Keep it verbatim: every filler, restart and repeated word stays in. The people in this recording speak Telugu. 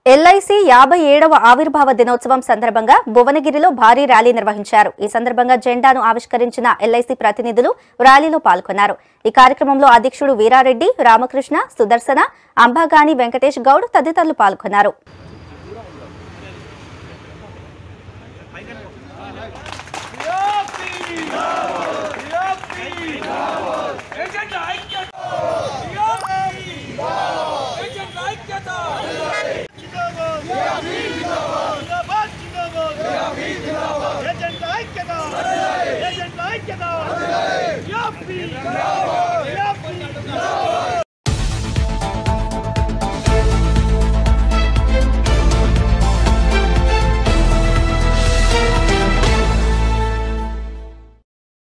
L I C యాభై ఏడవ ఆవిర్భావ దినోత్సవం సందర్భంగా భువనగిరిలో భారీ ర్యాలీ నిర్వహించారు. ఈ సందర్భంగా జెండాను ఆవిష్కరించిన L I C ప్రతినిధులు ర్యాలీలో పాల్గొన్నారు. ఈ కార్యక్రమంలో అధ్యక్షుడు వీరారెడ్డి, రామకృష్ణ, సుదర్శన, అంబాగాని వెంకటేష్ గౌడ్ తదితరులు పాల్గొన్నారు. Agent like it, agent like it,